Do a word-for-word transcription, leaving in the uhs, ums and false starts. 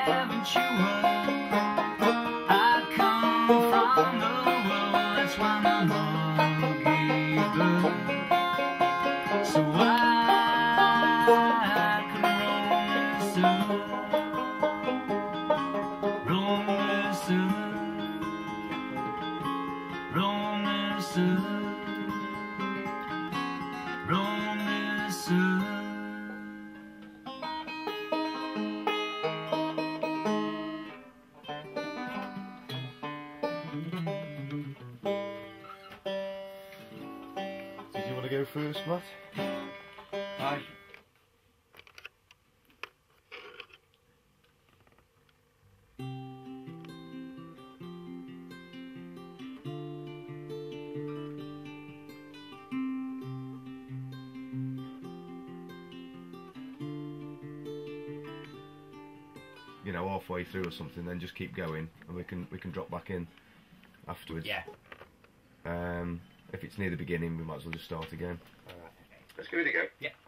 haven't you heard? I come from the world, that's why my heart gave birth. So I can roam this earth, roam this earth, roam this earth, roam this earth. Did you want to go first, Matt? Aye. You know, halfway through or something, then just keep going, and we can we can drop back in afterwards. Yeah. Um, if it's near the beginning, we might as well just start again. Alright. Let's give it a go. Yeah.